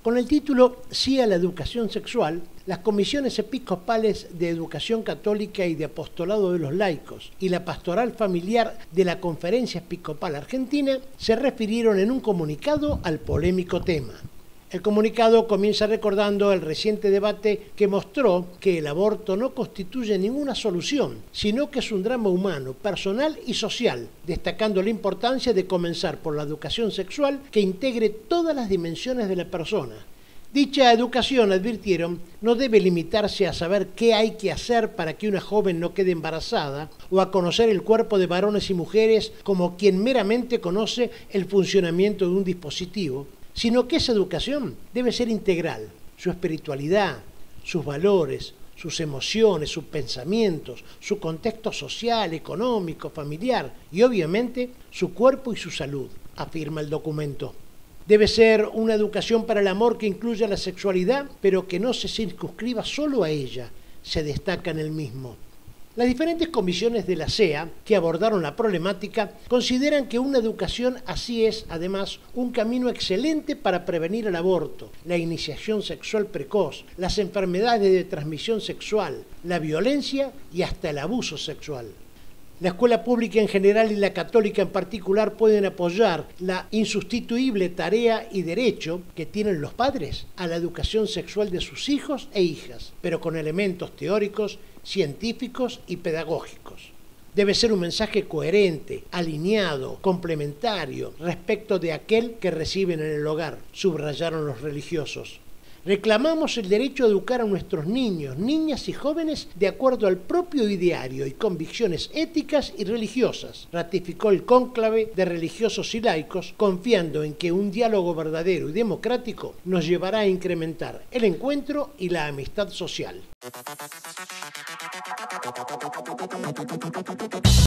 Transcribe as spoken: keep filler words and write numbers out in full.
Con el título Sí a la educación sexual, las comisiones episcopales de Educación Católica y de Apostolado de los Laicos y la Pastoral Familiar de la Conferencia Episcopal Argentina se refirieron en un comunicado al polémico tema. El comunicado comienza recordando el reciente debate que mostró que el aborto no constituye ninguna solución, sino que es un drama humano, personal y social, destacando la importancia de comenzar por la educación sexual que integre todas las dimensiones de la persona. Dicha educación, advirtieron, no debe limitarse a saber qué hay que hacer para que una joven no quede embarazada o a conocer el cuerpo de varones y mujeres como quien meramente conoce el funcionamiento de un dispositivo, sino que esa educación debe ser integral. Su espiritualidad, sus valores, sus emociones, sus pensamientos, su contexto social, económico, familiar y obviamente su cuerpo y su salud, afirma el documento. Debe ser una educación para el amor que incluya la sexualidad, pero que no se circunscriba solo a ella, se destaca en el mismo. Las diferentes comisiones de la C E A que abordaron la problemática consideran que una educación así es, además, un camino excelente para prevenir el aborto, la iniciación sexual precoz, las enfermedades de transmisión sexual, la violencia y hasta el abuso sexual. La escuela pública en general y la católica en particular pueden apoyar la insustituible tarea y derecho que tienen los padres a la educación sexual de sus hijos e hijas, pero con elementos teóricos, científicos y pedagógicos. Debe ser un mensaje coherente, alineado, complementario respecto de aquel que reciben en el hogar, subrayaron los religiosos. Reclamamos el derecho a educar a nuestros niños, niñas y jóvenes de acuerdo al propio ideario y convicciones éticas y religiosas, ratificó el cónclave de religiosos y laicos, confiando en que un diálogo verdadero y democrático nos llevará a incrementar el encuentro y la amistad social.